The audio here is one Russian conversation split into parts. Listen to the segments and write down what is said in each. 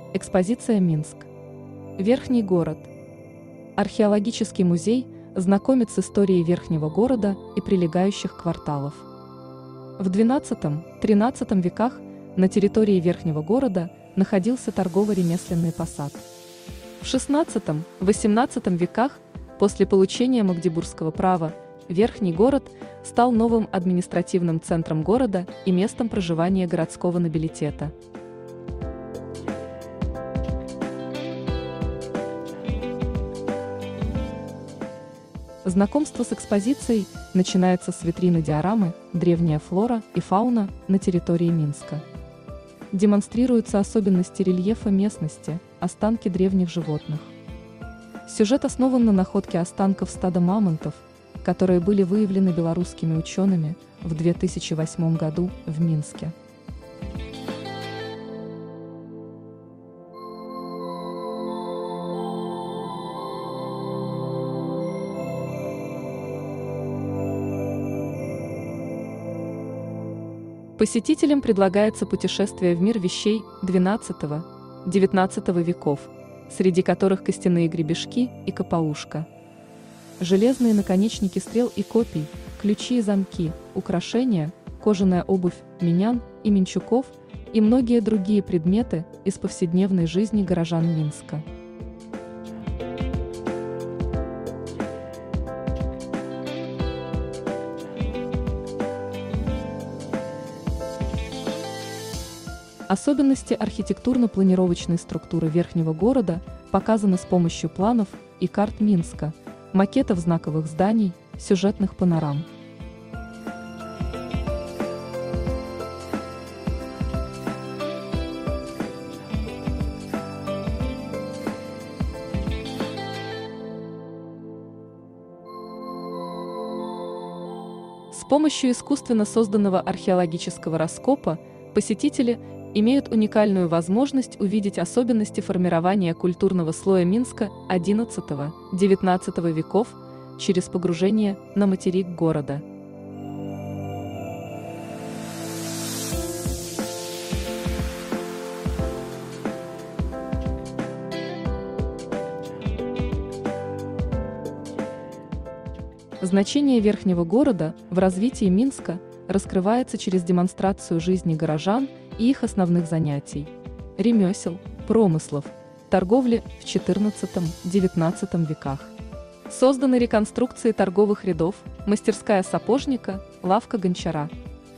Экспозиция «Минск. Верхний город». Археологический музей знакомит с историей Верхнего города и прилегающих кварталов. В XII-XIII веках на территории Верхнего города находился торгово-ремесленный посад. В XVI-XVIII веках, после получения Магдебургского права, Верхний город стал новым административным центром города и местом проживания городского нобилитета. Знакомство с экспозицией начинается с витрины диорамы «Древняя флора и фауна на территории Минска». Демонстрируются особенности рельефа местности, останки древних животных. Сюжет основан на находке останков стада мамонтов, которые были выявлены белорусскими учеными в 2008 году в Минске. Посетителям предлагается путешествие в мир вещей XII-XIX веков, среди которых костяные гребешки и копаушка, железные наконечники стрел и копий, ключи и замки, украшения, кожаная обувь минян и минчуков и многие другие предметы из повседневной жизни горожан Минска. Особенности архитектурно-планировочной структуры Верхнего города показаны с помощью планов и карт Минска, макетов знаковых зданий, сюжетных панорам. С помощью искусственно созданного археологического раскопа посетители имеют уникальную возможность увидеть особенности формирования культурного слоя Минска XI-XIX веков через погружение на материк города. Значение Верхнего города в развитии Минска раскрывается через демонстрацию жизни горожан и их основных занятий – ремесел, промыслов, торговли в XIV-XIX веках. Созданы реконструкции торговых рядов, мастерская сапожника, лавка гончара.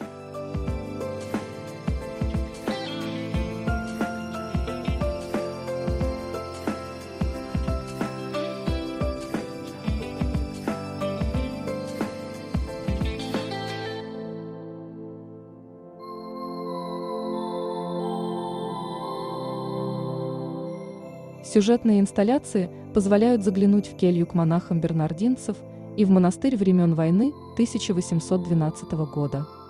Сюжетные инсталляции позволяют заглянуть в келью к монахам бернардинцев и в монастырь времен войны 1812 года.